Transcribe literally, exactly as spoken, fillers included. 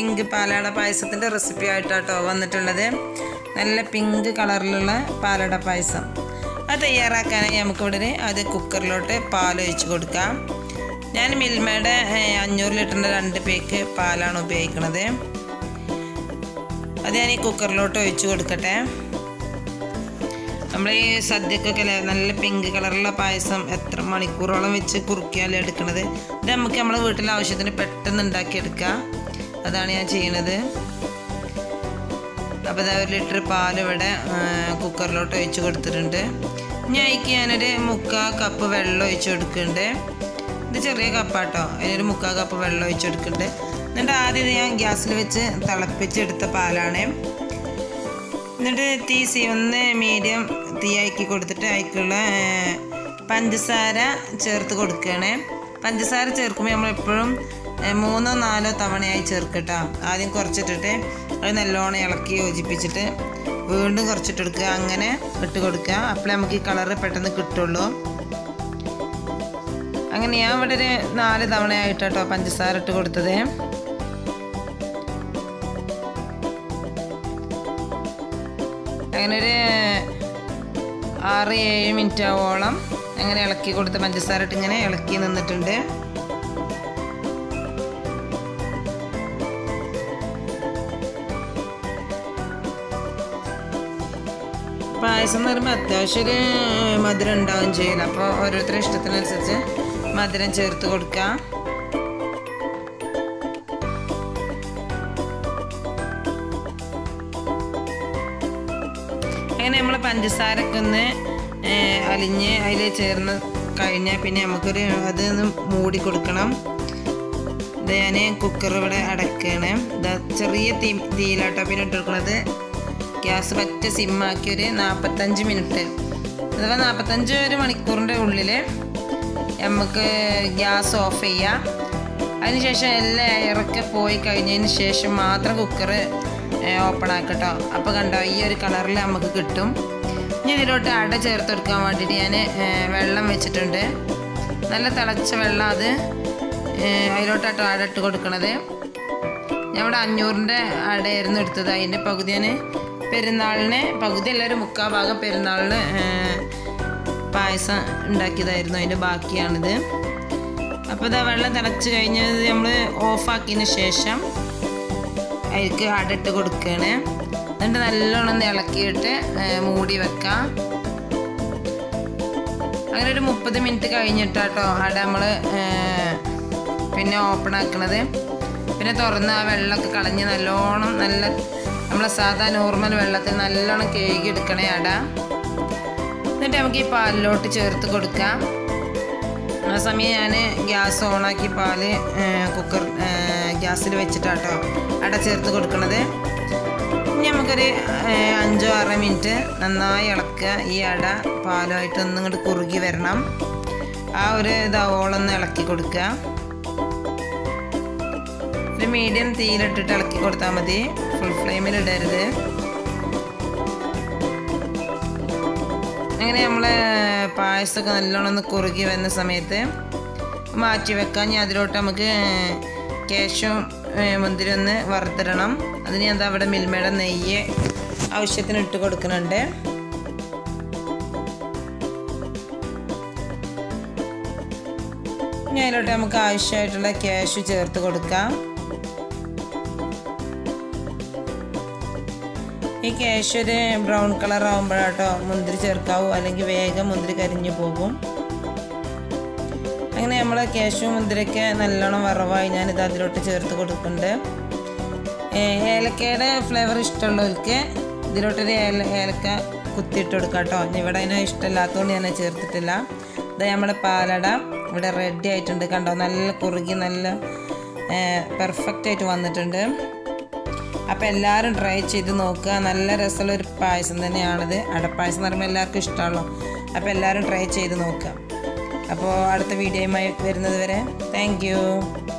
Pink പാലട പായസത്തിൻ്റെ recipe ആയിട്ടാട്ടോ വന്നിട്ടുള്ളത്. നല്ല pink കളറിലുള്ള പാലട പായസം അത് തയ്യാറാക്കാനായി നമുക്കിവിടെ അത് കുക്കറിലോട്ട് പാലൊഴിച്ച് കൊടുക്കാം. ഞാൻ മിൽമയുടെ അഞ്ഞൂറ് ലിറ്ററിൻ്റെ രണ്ട് പേക്ക് പാലാണ് ഉപയോഗിക്കുന്നത്. അത് ഞാൻ ഈ കുക്കറിലോട്ട് ഒഴിച്ച് കൊടുക്കട്ടെ. നമ്മൾ ഈ സദ്യക്കൊക്കെ നല്ല പിങ്ക് കളറുള്ള പായസം എത്ര മണിക്കൂറോളം വെച്ച് കുറുക്കിയാലും എടുക്കുന്നത്. ഇത് നമുക്ക് നമ്മളെ വീട്ടിലെ ആവശ്യത്തിന് പെട്ടെന്ന് ഉണ്ടാക്കിയെടുക്കാം. അതാണ് ഞാൻ ചെയ്യുന്നത്. അപ്പോൾ ഇതാ ഒരു ലിറ്റർ പാൽ ഇവിടെ കുക്കറിലോട്ട് ഒഴിച്ച് കൊടുത്തിട്ടുണ്ട്. ഇനി അതിക്ക് ഞാനൊരു മുക്കാൽ കപ്പ് വെള്ളം ഒഴിച്ച് കൊടുക്കുന്നുണ്ട്. ഇത് ചെറിയ കപ്പാട്ടോ, അതിനൊരു മുക്കാൽ കപ്പ് വെള്ളം ഒഴിച്ച് കൊടുക്കുന്നുണ്ട്. എന്നിട്ട് ആദ്യം ഞാൻ ഗ്യാസിൽ വെച്ച് തിളപ്പിച്ചെടുത്ത പാലാണ്. എന്നിട്ട് തീ സി ഒന്ന് മീഡിയം തീ ആക്കി കൊടുത്തിട്ട് അതിക്കുള്ള പഞ്ചസാര ചേർത്ത് കൊടുക്കുകയാണ്. പഞ്ചസാര ചേർക്കുമ്പോൾ നമ്മളെപ്പോഴും മൂന്നോ നാലോ തവണയായി ചേർക്കട്ടോ. ആദ്യം കുറച്ചിട്ടിട്ട് അത് നല്ലോണം ഇളക്കി യോജിപ്പിച്ചിട്ട് വീണ്ടും കുറച്ചിട്ട് കൊടുക്കുക. അങ്ങനെ ഇട്ട് കൊടുക്കുക. അപ്പോഴേ നമുക്ക് ഈ കളറ് പെട്ടെന്ന് കിട്ടുള്ളൂ. അങ്ങനെ ഞാൻ ഇവിടെ ഒരു നാല് തവണയായിട്ടോ പഞ്ചസാര ഇട്ട് കൊടുത്തത്. അങ്ങനെ ഒരു ആറ് ഏഴ് മിനിറ്റ് ആവോളം അങ്ങനെ ഇളക്കി കൊടുത്ത് പഞ്ചസാര ഇട്ട് ഇങ്ങനെ ഇളക്കി നിന്നിട്ടുണ്ട്. പായസം എന്ന് പറയുമ്പോൾ അത്യാവശ്യം ഒരു മധുരം ഉണ്ടാവുകയും ചെയ്യില്ല. അപ്പോൾ ഓരോരുത്തരുടെ ഇഷ്ടത്തിനനുസരിച്ച് മധുരം ചേർത്ത് കൊടുക്കാം. അങ്ങനെ നമ്മൾ പഞ്ചസാരൊക്കെ ഒന്ന് അലിഞ്ഞ് അതിൽ ചേർന്ന് കഴിഞ്ഞാൽ പിന്നെ നമുക്കൊരു അതൊന്ന് മൂടി കൊടുക്കണം. ഇത് ഞാൻ കുക്കർ ഇവിടെ അടക്കുകയാണ്. ഇതാ ചെറിയ തീ തീയിലാട്ടോ പിന്നെ ഇട്ട് കൊടുക്കുന്നത്. ഗ്യാസ് പറ്റ സിമ്മാക്കി ഒരു നാൽപ്പത്തഞ്ച് മിനിറ്റ് അഥവാ നാൽപ്പത്തഞ്ച് ഒരു മണിക്കൂറിൻ്റെ ഉള്ളിൽ നമുക്ക് ഗ്യാസ് ഓഫ് ചെയ്യാം. അതിനുശേഷം എല്ലാ എയറൊക്കെ പോയി കഴിഞ്ഞതിന് ശേഷം മാത്രം കുക്കർ ഓപ്പൺ ആക്കട്ടോ. അപ്പോൾ കണ്ടോ ഈ ഒരു കളറിൽ നമുക്ക് കിട്ടും. ഇനി ഇതിലോട്ട് അട ചേർത്ത് കൊടുക്കാൻ വേണ്ടിയിട്ട് ഞാൻ വെള്ളം വെച്ചിട്ടുണ്ട്. നല്ല തിളച്ച വെള്ളം അത് അതിലോട്ടാട്ടോ അട ഇട്ട് കൊടുക്കണത്. ഞാൻ ഇവിടെ അഞ്ഞൂറിൻ്റെ അടയായിരുന്നു എടുത്തത്. അതിൻ്റെ പകുതി ഞാൻ പെരുന്നാളിന് പകുതി എല്ലാവരും മുക്കാൽ ഭാഗം പെരുന്നാളിന് പായസം ഉണ്ടാക്കിയതായിരുന്നു. അതിൻ്റെ ബാക്കിയാണിത്. അപ്പോൾ ഇതാ വെള്ളം തിളച്ച് കഴിഞ്ഞത് നമ്മൾ ഓഫാക്കിയതിന് ശേഷം അതിലേക്ക് അടയിട്ട് കൊടുക്കുകയാണ്. എന്നിട്ട് നല്ലോണം ഇളക്കിയിട്ട് മൂടി വെക്കാം. അങ്ങനെ ഒരു മുപ്പത് മിനിറ്റ് കഴിഞ്ഞിട്ടാട്ടോ അട നമ്മൾ പിന്നെ ഓപ്പൺ ആക്കണത്. പിന്നെ തുറന്ന് ആ വെള്ളമൊക്കെ കളഞ്ഞ് നല്ലോണം നല്ല നമ്മളെ സാധാ നോർമൽ വെള്ളത്തിൽ നല്ലോണം കഴുകി എടുക്കണേ അട. എന്നിട്ട് നമുക്ക് ഈ പാലിലോട്ട് ചേർത്ത് കൊടുക്കാം. ആ സമയം ഞാൻ ഗ്യാസ് ഓണാക്കി പാല് കുക്കർ ഗ്യാസിൽ വെച്ചിട്ടാട്ടോ അട ചേർത്ത് കൊടുക്കണത്. ഇനി നമുക്കൊരു അഞ്ചോ ആറോ മിനിറ്റ് നന്നായി ഇളക്കുക. ഈ അട പാലുമായിട്ട് ഒന്നും ഇങ്ങോട്ട് കുറുകി വരണം. ആ ഒരു ഇതാവോളൊന്ന് ഇളക്കി കൊടുക്കുക. ഒരു മീഡിയം തീയിലിട്ടിട്ട് ഇളക്കി കൊടുത്താൽ മതി, ഫുൾ ഫ്ലെയിമിൽ ഇടരുത്. അങ്ങനെ നമ്മൾ പായസമൊക്കെ നല്ലോണം ഒന്ന് കുറുകി വരുന്ന സമയത്ത് മാറ്റി വെക്കാം. ഇനി അതിലോട്ട് നമുക്ക് കാഷ്യും മുന്തിരി ഒന്ന് വറുത്തിടണം. അതിന് എന്താ അവിടെ മിൽമയുടെ നെയ്യ് ആവശ്യത്തിന് ഇട്ട് കൊടുക്കുന്നുണ്ട്. ഇനി അതിലോട്ട് നമുക്ക് ആവശ്യമായിട്ടുള്ള കാഷ്യൂ ചേർത്ത് കൊടുക്കാം. ഈ കാഷ്യൂ ഒരു ബ്രൗൺ കളർ ആകുമ്പോഴാട്ടോ മുന്തിരി ചേർക്കാവൂ, അല്ലെങ്കിൽ വേഗം മുന്തിരി കരിഞ്ഞു പോകും. അങ്ങനെ നമ്മൾ കാഷ്യൂ മുന്തിരിയൊക്കെ നല്ലോണം വറവായി ഞാനിത് അതിലോട്ട് ചേർത്ത് കൊടുക്കുന്നുണ്ട്. ഏലക്കയുടെ ഫ്ലേവർ ഇഷ്ടമുള്ളവർക്ക് ഇതിലോട്ടൊരു ഏല ഏലക്ക കുത്തിയിട്ട് കൊടുക്കാം കേട്ടോ. ഇവിടെ അതിനെ ഇഷ്ടമില്ലാത്തതുകൊണ്ട് ഞാൻ ചേർത്തിട്ടില്ല. ഇത് നമ്മുടെ പാലട ഇവിടെ റെഡി ആയിട്ടുണ്ട്. കണ്ടോ നല്ല കുറുകി നല്ല പെർഫെക്റ്റ് ആയിട്ട് വന്നിട്ടുണ്ട്. അപ്പോൾ എല്ലാവരും ട്രൈ ചെയ്ത് നോക്കുക. നല്ല രസമുള്ള ഒരു പായസം തന്നെയാണിത്. അടപ്പായസം എന്ന് പറയുമ്പോൾ എല്ലാവർക്കും ഇഷ്ടമാണല്ലോ. അപ്പോൾ എല്ലാവരും ട്രൈ ചെയ്ത് നോക്കുക. അപ്പോൾ അടുത്ത വീഡിയോയുമായി വരുന്നത് വരെ താങ്ക് യു.